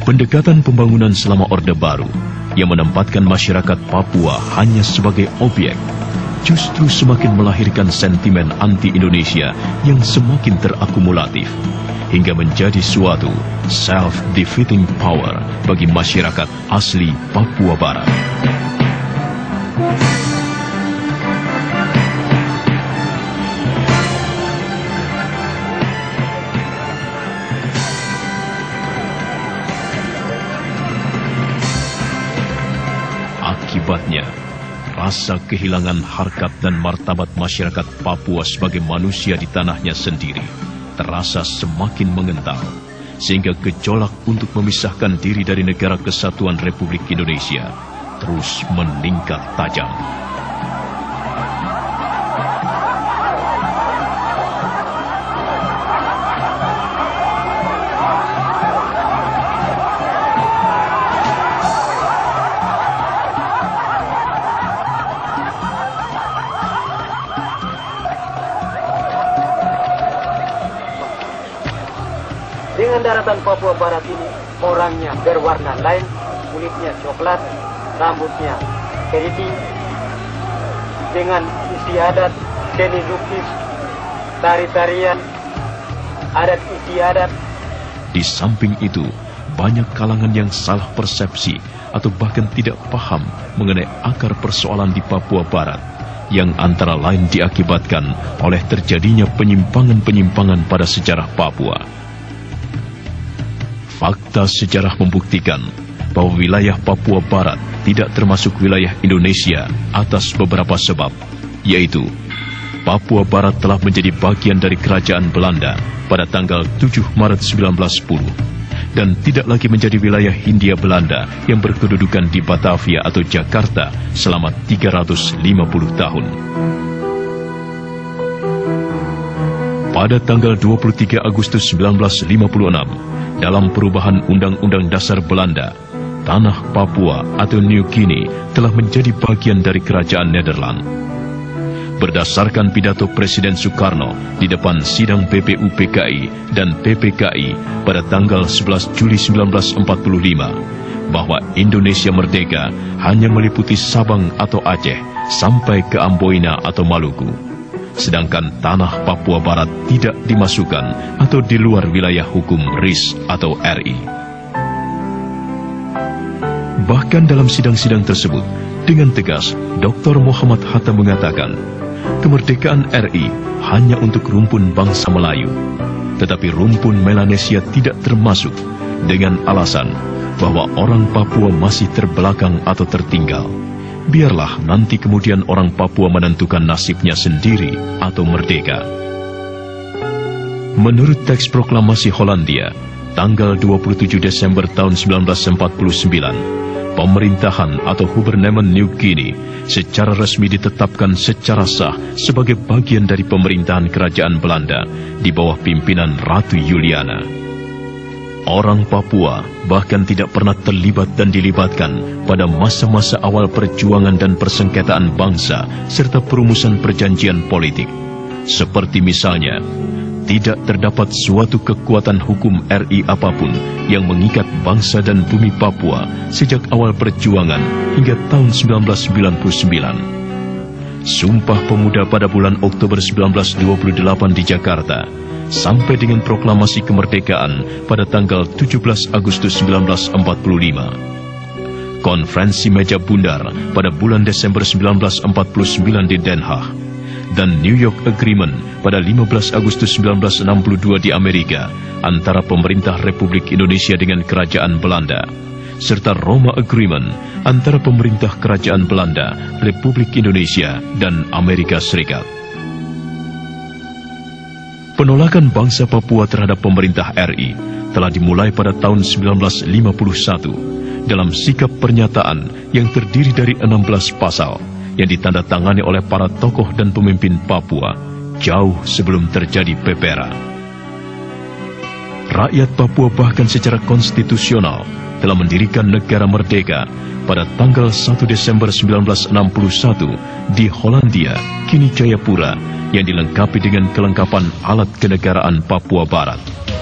Pendekatan pembangunan selama Orde Baru yang menempatkan masyarakat Papua hanya sebagai objek justru semakin melahirkan sentimen anti-Indonesia yang semakin terakumulatif hingga menjadi suatu self-defeating power bagi masyarakat asli Papua Barat. Akibatnya, rasa kehilangan harkat dan martabat masyarakat Papua sebagai manusia di tanahnya sendiri terasa semakin mengental, sehingga gejolak untuk memisahkan diri dari Negara Kesatuan Republik Indonesia terus meningkat tajam. Dengan daratan Papua Barat ini, orangnya berwarna lain, kulitnya coklat, rambutnya keriting, dengan istiadat, seni lukis, tari-tarian, adat istiadat. Di samping itu, banyak kalangan yang salah persepsi atau bahkan tidak paham mengenai akar persoalan di Papua Barat, yang antara lain diakibatkan oleh terjadinya penyimpangan-penyimpangan pada sejarah Papua. Fakta sejarah membuktikan bahwa wilayah Papua Barat tidak termasuk wilayah Indonesia atas beberapa sebab, yaitu Papua Barat telah menjadi bagian dari Kerajaan Belanda pada tanggal 7 Maret 1910 dan tidak lagi menjadi wilayah Hindia Belanda yang berkedudukan di Batavia atau Jakarta selama 350 tahun. Pada tanggal 23 Agustus 1956, dalam perubahan Undang-Undang Dasar Belanda, tanah Papua atau New Guinea telah menjadi bagian dari Kerajaan Nederland. Berdasarkan pidato Presiden Soekarno di depan sidang BPUPKI dan PPKI pada tanggal 11 Juli 1945, bahwa Indonesia merdeka hanya meliputi Sabang atau Aceh sampai ke Amboina atau Maluku, sedangkan tanah Papua Barat tidak dimasukkan atau di luar wilayah hukum RIS atau RI. Bahkan dalam sidang-sidang tersebut, dengan tegas, Dr. Muhammad Hatta mengatakan, kemerdekaan RI hanya untuk rumpun bangsa Melayu, tetapi rumpun Melanesia tidak termasuk, dengan alasan bahwa orang Papua masih terbelakang atau tertinggal. Biarlah nanti kemudian orang Papua menentukan nasibnya sendiri atau merdeka. Menurut teks proklamasi Hollandia, tanggal 27 Desember tahun 1949, pemerintahan atau Gouvernement New Guinea secara resmi ditetapkan secara sah sebagai bagian dari pemerintahan Kerajaan Belanda di bawah pimpinan Ratu Juliana. Orang Papua bahkan tidak pernah terlibat dan dilibatkan pada masa-masa awal perjuangan dan persengketaan bangsa serta perumusan perjanjian politik. Seperti misalnya, tidak terdapat suatu kekuatan hukum RI apapun yang mengikat bangsa dan bumi Papua sejak awal perjuangan hingga tahun 1999. Sumpah Pemuda pada bulan Oktober 1928 di Jakarta, sampai dengan proklamasi kemerdekaan pada tanggal 17 Agustus 1945. Konferensi Meja Bundar pada bulan Desember 1949 di Den Haag, dan New York Agreement pada 15 Agustus 1962 di Amerika antara pemerintah Republik Indonesia dengan Kerajaan Belanda, serta Roma Agreement antara pemerintah Kerajaan Belanda, Republik Indonesia, dan Amerika Serikat. Penolakan bangsa Papua terhadap pemerintah RI telah dimulai pada tahun 1951 dalam sikap pernyataan yang terdiri dari 16 pasal yang ditandatangani oleh para tokoh dan pemimpin Papua jauh sebelum terjadi pepera. Rakyat Papua bahkan secara konstitusional telah mendirikan negara merdeka pada tanggal 1 Desember 1961 di Hollandia, kini Jayapura, yang dilengkapi dengan kelengkapan alat kenegaraan Papua Barat.